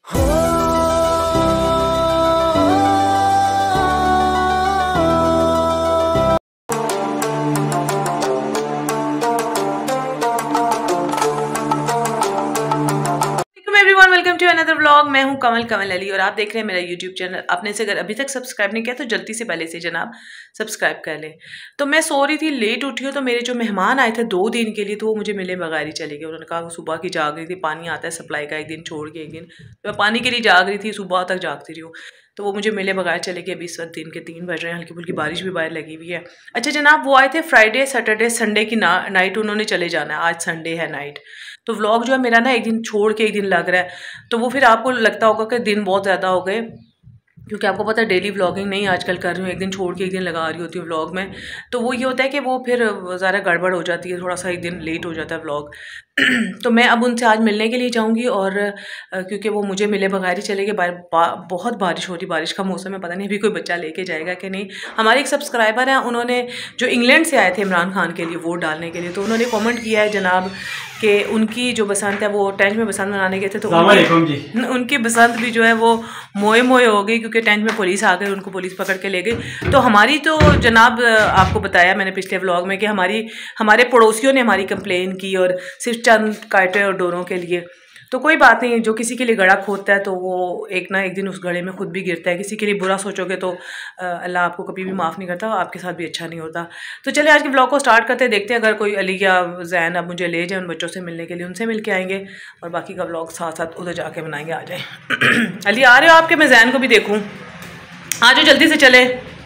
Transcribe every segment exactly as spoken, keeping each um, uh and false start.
Welcome to another vlog. मैं हूं कमल कमल अली और आप देख रहे हैं मेरा यूट्यूब चैनल। आपने से अगर अभी तक सब्सक्राइब नहीं किया तो जल्दी से पहले से जनाब सब्सक्राइब कर लें। तो मैं सो रही थी, लेट उठी हूँ, तो मेरे जो मेहमान आए थे दो दिन के लिए तो वो मुझे मिले बगैर ही चले गए। उन्होंने कहा वो सुबह की जाग रही थी, पानी आता है सप्लाई का एक दिन छोड़ के एक दिन, तो मैं पानी के लिए जाग रही थी, सुबह तक जागती रही हूँ, तो वो मुझे मिले बगैर चले गए। अभी इस वक्त दिन के तीन बज रहे हैं, हल्की फुल्की बारिश भी बाहर लगी हुई है। अच्छा जनाब, वो आए थे फ्राइडे सैटरडे संडे की ना नाइट उन्होंने चले जाना है, आज संडे है नाइट, तो व्लॉग जो है मेरा ना एक दिन छोड़ के एक दिन लग रहा है, तो वो फिर आपको लगता होगा कि दिन बहुत ज़्यादा हो गए, क्योंकि आपको पता है डेली व्लॉगिंग नहीं आजकल कर रही हूँ, एक दिन छोड़ के एक दिन लगा रही होती हूँ व्लॉग में, तो वो ये होता है कि वो फिर ज़्यादा गड़बड़ हो जाती है, थोड़ा सा एक दिन लेट हो जाता है व्लॉग। तो मैं अब उनसे आज मिलने के लिए जाऊंगी, और क्योंकि वो मुझे मिले बगैर ही चले गए, बा, बा, बहुत बारिश हो रही, बारिश का मौसम है, पता नहीं अभी कोई बच्चा लेके जाएगा कि नहीं। हमारे एक सब्सक्राइबर हैं, उन्होंने जो इंग्लैंड से आए थे इमरान खान के लिए वोट डालने के लिए, तो उन्होंने कमेंट किया है जनाब कि उनकी जो बसंत है, वो टेंट में बसंत मनाने गए थे, तो उनकी, उनकी बसंत भी जो है वो मोए मोए हो गई, क्योंकि टेंट में पुलिस आ गई, उनको पुलिस पकड़ के ले गई। तो हमारी तो जनाब आपको बताया मैंने पिछले व्लॉग में कि हमारी हमारे पड़ोसियों ने हमारी कंप्लेन की, और सिर्फ चंद कांटे और डोरों के लिए, तो कोई बात नहीं, जो किसी के लिए गड़ा खोदता है तो वो एक ना एक दिन उस गड़े में खुद भी गिरता है। किसी के लिए बुरा सोचोगे तो अल्लाह आपको कभी भी माफ़ नहीं करता, आपके साथ भी अच्छा नहीं होता। तो चले आज के ब्लॉग को स्टार्ट करते हैं, देखते हैं अगर कोई अली या जैन अब मुझे ले जाए उन बच्चों से मिलने के लिए, उनसे मिल के आएंगे, और बाकी का ब्लॉग साथ साथ उधर जाके बनाएंगे। आ जाए अली, आ रहे हो आपके, मैं जैन को भी देखूँ, आ जाओ जल्दी से चले।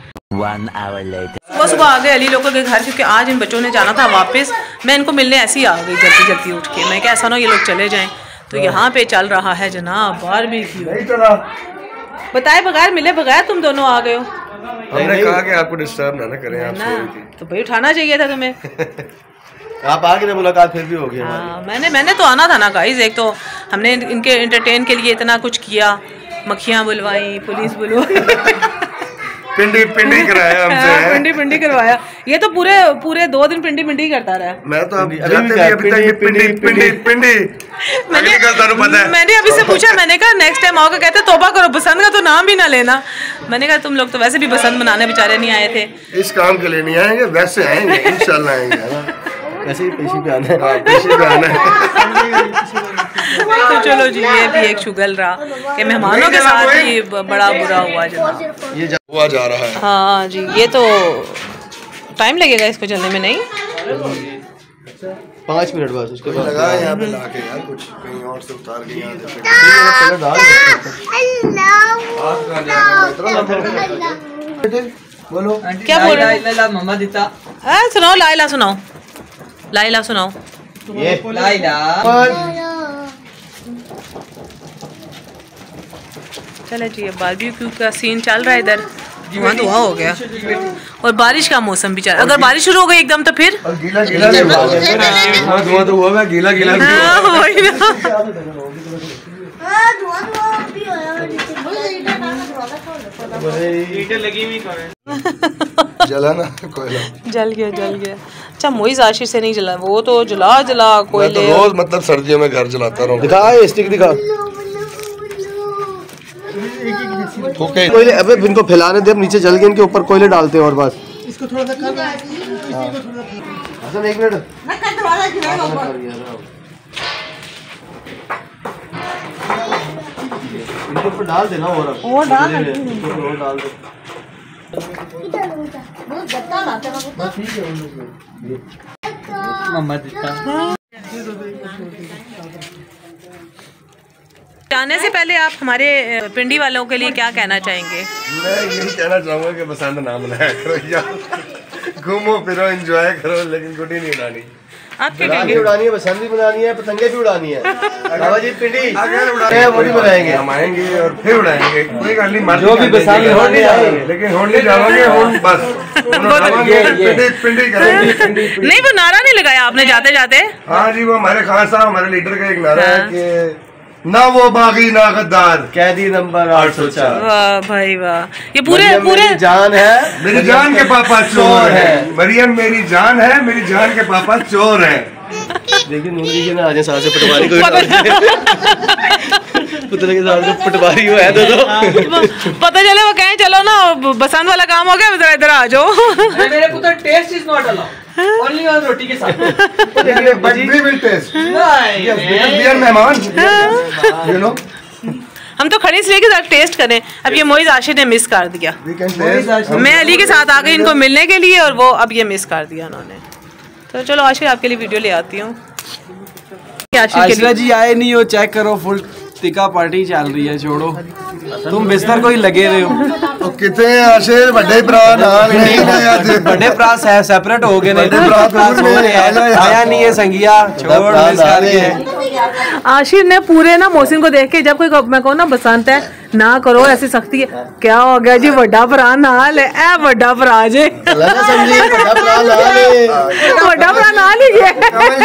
सुबह सुबह आ गए अली लोगों के घर, क्योंकि आज इन बच्चों ने जाना था वापस, मैं इनको मिलने ऐसे ही आ गई जल्दी जल्दी उठ के। मैं क्या ऐसा ना ये लोग चले जाएं, तो यहाँ पे चल रहा है जनाब बारबेक्यू। बताए बगैर मिले बगैर तुम दोनों आ गए हो। हमने कहा कि आपको डिस्टर्ब ना करें, आप ना, तो भाई उठाना चाहिए था तुम्हें। आप आगे ना, मुलाकात फिर भी हो गई। हाँ, मैंने मैंने तो आना था ना गाइस, एक तो हमने इनके एंटरटेन के लिए इतना कुछ किया, मक्खियाँ बुलवाई, पुलिस बुलवाई, पिंडी पिंडी कराया हमसे। हाँ, पिंडी पिंडी करवाया, ये तो पूरे पूरे दो दिन पिंडी पिंडी करता रहा। मैं तो अभी जाते भी अभी तक पिंडी पिंडी पिंडी मैंने पता है। मैंने अभी से पूछा, मैंने कहा नेक्स्ट टाइम आओगे, कहते तौबा करो बसंत का तो नाम भी ना लेना। मैंने कहा तुम लोग तो वैसे भी बसंत मनाने बेचारे नहीं आए थे, इस काम के लिए नहीं आएंगे, वैसे आएंगे इंशाल्लाह आएंगे, वैसे ही पेशी पे आना है, पेशी पे आना है। तो चलो जी, ये भी एक शुगल रहा कि मेहमानों के साथ ही बड़ा बुरा हुआ जनाब, ये हुआ जा रहा है। हाँ जी, ये तो टाइम लगेगा इसको चलने में, नहीं पाँच मिनट बस उसके बाद लगा यहाँ पे लाके यार, कुछ कहीं और से उतार के यहाँ बोलो क्या बोल रहे हो। मम्मा दीता सुनाओ, लाइला सुनाओ, लाइला सुनाओ, ये लाइला। चलो जी, अब बारबेक्यू का सीन चल रहा है इधर, धुआं धुआं हो गया, और बारिश का मौसम भी चल, अगर बारिश शुरू हो गई एकदम तो फिर गीला गीला धुआं तो हुआ, गीला गीला जला ना कोयला, जल गया जल गया। अच्छा मोइज आशीष से नहीं जला, वो तो जला जला कोयले, मैं तो रोज मतलब सर्दियों में घर जलाता रहूं। दिखा स्टिक दिखा, ओके कोयले अबे इनको फैलाने दे, अब नीचे जल के इनके ऊपर कोयले डालते हैं और बस इसको थोड़ा सा कर एक मिनट इनके ऊपर डाल देना, और और डाल और डाल दे, मम्मा देता। जाने से पहले आप हमारे पिंडी वालों के लिए क्या कहना चाहेंगे? मैं यही कहना चाहूँगा कि बसंत ना मनाया करो यार, घूमो फिरो एंजॉय करो, लेकिन गुड्डी नहीं उड़ानी। आप क्या कहेंगे? उड़ानी है, बसंत भी मनानी है, पतंगे भी उड़ानी है। बाबा जी पिंडी अगर उड़ाएंगे वो भी बनाएंगे, हम आएंगे और फिर उड़ाएंगे, कोई गाड़ी जो भी बसंत होने जाएंगे, लेकिन होने जाओगे हम बस पिंडी करेंगे। नहीं वो नारा नहीं लगाया आपने जाते जाते? हाँ जी, वो हमारे खान साहब हमारे लीडर का एक नारा है कि ना वो बागी ना गद्दार, कैदी नंबर आठ सौ चार। वाह भाई वाह, ये पूरे पूरे जान है मेरी जान के पापा चोर है, मरियम मेरी जान है, मेरी जान के पापा चोर है। लेकिन मुंडी के ना आज सासे पटवारी को पुतले के साथ पटवारी हुआ है तो, तो। पता चले वो कहें चलो ना बसंत वाला काम हो गया, जरा इधर आ जाओ। मेरे पुत्र taste is not allowed, only on roti के साथ। But we will taste, yes because we are mehman, you know. हम तो खड़े इसलिए के साथ टेस्ट करें। अब ये मोइज आशिर ने मिस कर दिया। मैं अली के साथ आ गई इनको मिलने के लिए और वो अब ये मिस कर दिया उन्होंने। तो चलो आशिर आपके लिए वीडियो ले आती हूँ। आशिरा जी आए नहीं हो, चेक करो फुल टिका पार्टी चल रही है। छोड़ो तुम बिस्तर को ही लगे रहे हो। तो कितने आशिर बड़े भरा नाल बड़े भरा सेपरेट हो गए, नहीं आया नहीं है संगिया, छोड़ मिस कर रही है। आशिर ने पूरे ना मोहसिन को देख के, जब कोई मैं कहूँ ना बसंत है ना करो ऐसी सख्ती है, क्या हो गया जी बड़ा भरा नाल है, ए बड़ा भरा जे बड़ा भरा नाल ही गया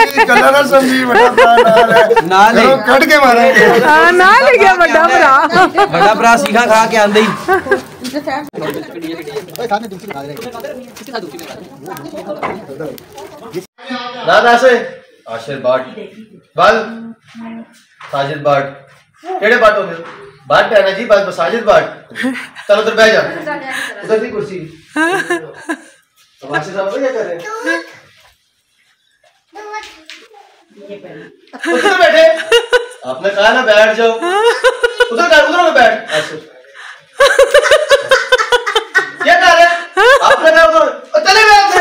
नाल कट के मारेंगे, नाल ही गया बड़ा भरा। बड़ा भरा सीखा खा के आंदे ही दादा से आशिर बाट बल साजिद बाट केड़े बाट हो गए बाट पे आना जी, बस साजिद बाट। चलो उधर बैठ जा, उधर की कुर्सी। तो आशिर साहब क्या कर रहे हैं? उधर बैठे, आपने कहा ना बैठ जाओ, उधर कर, उधर में बैठ। आशिर क्या कर रहे हैं? आपने कहा उधर चले गए।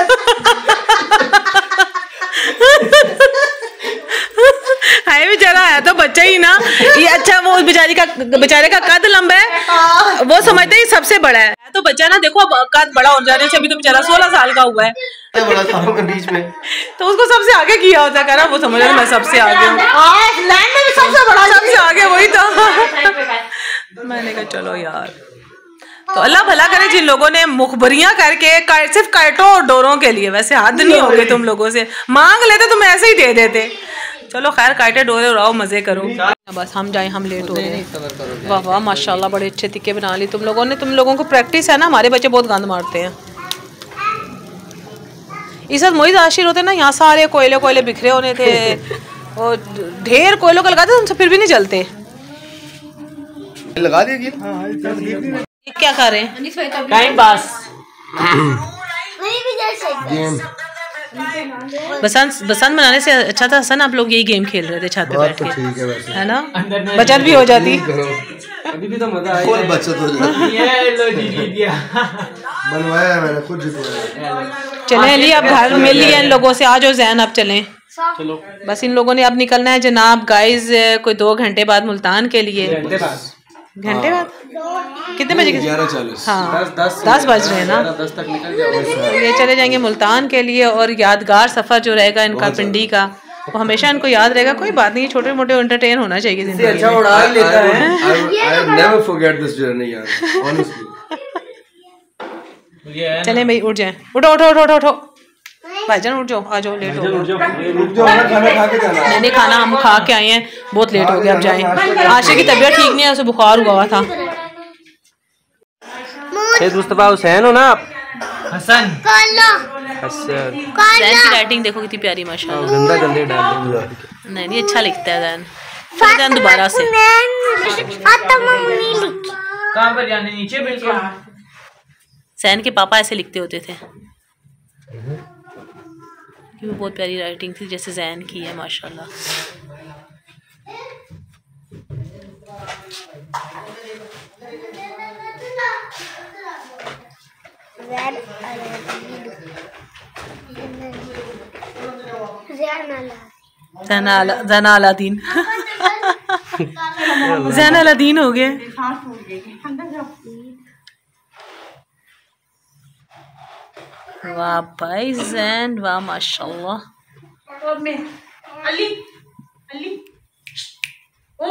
हाय बेचारा है तो बच्चा ही ना ये। अच्छा वो बेचारी का बेचारे का कद लंबा है, वो समझते ही सबसे बड़ा है। तो बच्चा ना देखो कद बड़ा हो जाने से, अभी तो बेचारा सोलह साल का हुआ है, बड़ा सालों के बीच में तो उसको सबसे आगे किया होता है, वो समझ रहा मैं सबसे आगे हूँ, सबसे बड़ा सबसे आगे वही तो। मैंने कहा चलो यार, तो अल्लाह भला करे जिन लोगों ने मुखबरियां करके कर, सिर्फ काटों और डोरों के लिए, वैसे हद नहीं हो गई तुम लोगों से, मांग लेते तुम ऐसे ही दे देते। चलो खैर काटे डोरे उड़ाओ मजे करो, बस हम जाए, हम लेट हो रहे हैं। वाह वाह माशाल्लाह बड़े अच्छे टिक्के बना ली तुम लोगों ने, तुम लोगों को प्रैक्टिस है ना, हमारे बच्चे बहुत गंद मारते हैं। इस वक्त मोइज आशिर होते ना, यहाँ सारे कोयले कोयले बिखरे होने थे और ढेर कोयलों का लगाते उनसे फिर भी नहीं जलते। लगा देगी। क्या कर रहे हैं? Time pass. बसंत बसंत मनाने से अच्छा था हसन, आप लोग यही गेम खेल रहे थे छत पे बैठ के, ठीक है वैसे, है ना, बचत भी हो जाती। अभी भी तो मजा आया, फुल बचत हो जाती। ये लो जी जीत गया, बनवाया है मैंने, खुद जितवाया। चले अली अब घर मिल लिया इन लोगों से, आ जाओ जैन अब चलें। चलो बस इन लोगों ने अब निकलना है जनाब गाइस, कोई दो घंटे बाद मुल्तान के लिए। घंटे बाद घंटे बाद कितने बजे? ग्यारह चालीस। हाँ दस दस दस बज रहे हैं ना, दस तक निकल जाओगे। ये चले जाएंगे मुल्तान के लिए, और यादगार सफर जो रहेगा इनका पिंडी का, वो हमेशा इनको याद रहेगा। कोई बात नहीं, छोटे मोटे एंटरटेन होना चाहिए जिंदगी में। अच्छा उड़ा लेता है। I will never forget this journey यार, honestly। चले भाई उठ जाए, उठो उठो उठो उठो भाईजान उठ जाओ, आ जाओ, लेट हो गया। नहीं खाना हम खा के आए हैं, बहुत लेट हो गया, अब जाएं। आशिर की तबीयत ठीक नहीं है, उसे बुखार हुआ था। मुस्तफा हुसैन हो ना आप? हसन जैन की राइटिंग देखो कितनी प्यारी माशाल्लाह। गंदा गंदे डाल नहीं नहीं अच्छा लिखता है जैन। जैन दोबारा से कहाँ पर जाने? नीचे बिल्कुल। जैन के पापा ऐसे लिखते होते थे, वो बहुत प्यारी राइटिंग थी जैसे जैन की है माशाल्लाह। ज़ैन अलादीन ज़ैन अलादीन हो गए। वाह भाई ज़ैन, वाह माशाल्लाह। अली अली ओ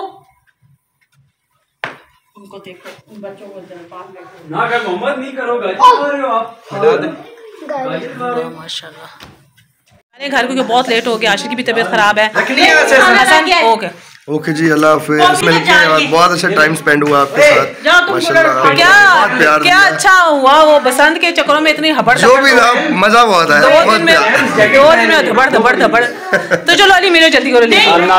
उनको देखो, उन बच्चों को जलपान में ना कर मोहम्मद नहीं करो, गाजी हो आप, हटा दे माशाल्लाह। अरे घर क्योंकि बहुत लेट हो गया, आशिर की भी तबीयत खराब है। रखनी है वैसे हसन ओके ओके जी, अल्लाह हाफिज़। मिलके बहुत अच्छा टाइम स्पेंड हुआ आपके साथ माशाल्लाह। क्या प्यार क्या अच्छा हुआ वो बसंत के चक्करों में इतनी हबड़ जो भी था मजा बहुत आया। दो दिन में दो दिन में धबड़ धबड़ धबड़। तो चलो अली मेरे जल्दी करो।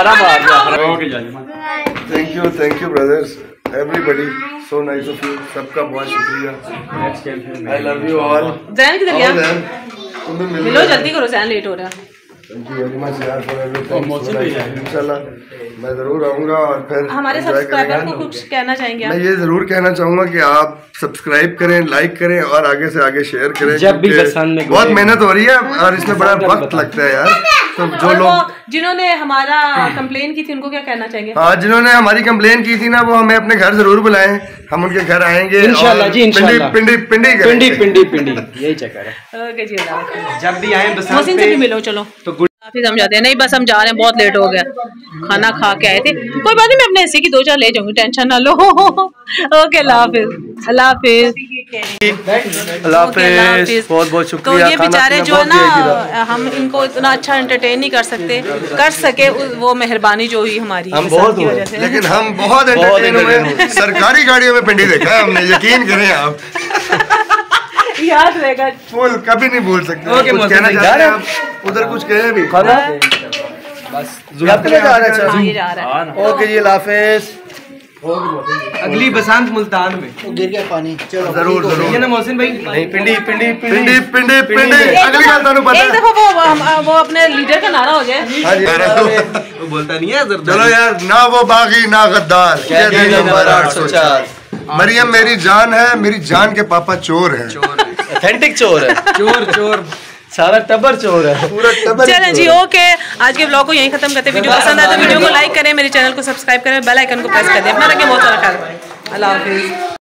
Thank you thank you brothers everybody, so nice of you. सबका बहुत शुक्रिया। I love you all. Zain किधर गया? मिलो जल्दी करो, जैन लेट हो रहा है। थैंक यू वेरी मच यार फॉर एवरीथिंग। इंशाल्लाह मैं ज़रूर आऊँगा और फिर हमारे सब्सक्राइबर को कुछ कहना चाहेंगे आप? मैं ये ज़रूर कहना चाहूँगा कि आप सब्सक्राइब करें, लाइक करें और आगे से आगे शेयर करें। जब भी पसंद में बहुत मेहनत हो रही है और इसमें बड़ा वक्त लगता है यार। तो जो लोग जिन्होंने हमारा कंप्लेन की थी उनको क्या कहना चाहेंगे? हाँ, जिन्होंने हमारी कंप्लेन की थी ना वो हमें अपने घर जरूर बुलाएं, हम उनके घर आएंगे इंशाल्लाह जी। इंशाल्लाह पिंडी पिंडी पिंडी पिंडी पिंडी यही चक्कर है। ओके जी, जब भी आए बस मोहसिन से भी मिलो चलो। तो काफी समझाते हैं। नहीं बस हम जा रहे हैं, बहुत लेट हो गया, खाना खा के आए थे। कोई बात नहीं, मैं अपने हिस्से की दो चार ले जाऊंगी, टेंशन ना लो। ओके अल्लाह हाफिज। अल्लाह हाफिज। अल्लाह हाफिज। बहुत बहुत शुक्रिया। तो ये बेचारे जो है ना, हम इनको इतना अच्छा एंटरटेन नहीं कर सकते, कर सके वो मेहरबानी जो हुई हमारी हम बहुत हुए, लेकिन हम बहुत एंटरटेन हुए। सरकारी गाड़ियों में पिंडी देखा है हमने, यकीन करें आप। याद रहेगा, फुल कभी नहीं भूल सकते। ओके, कुछ कहना चाहते हैं आप? उधर कुछ कहे भी बस जा रहा है। ओके जी, अल्लाह हाफिज। अगली बसंत मुल्तान में गिर गया पानी। चलो जरूर जरूर। ये ना मोहसिन भाई। नहीं पिंडी पिंडी पिंडी पिंडी पिंडी अगली बार ਤੁਹਾਨੂੰ पता एक दफा वो हम- वो अपने लीडर का नारा हो जाए। हाँ जी, वो बोलता नहीं है चलो यार, ना वो बागी ना गद्दार, क्या दिन नंबर आठ सौ चार। मरियम मेरी जान है, मेरी जान के पापा चोर हैं। ऑथेंटिक चोर है। चोर चोर सारा टबर चोर है, पूरा टबर। चलें जी, ओके आज के ब्लॉग को यहीं खत्म करते हैं। वीडियो पसंद आए तो वीडियो को लाइक करें, मेरे चैनल को सब्सक्राइब करें, बेल आइकन को प्रेस कर दें। अपना रखें, बहुत सारा ख्याल रखें। अल्लाह हाफिज।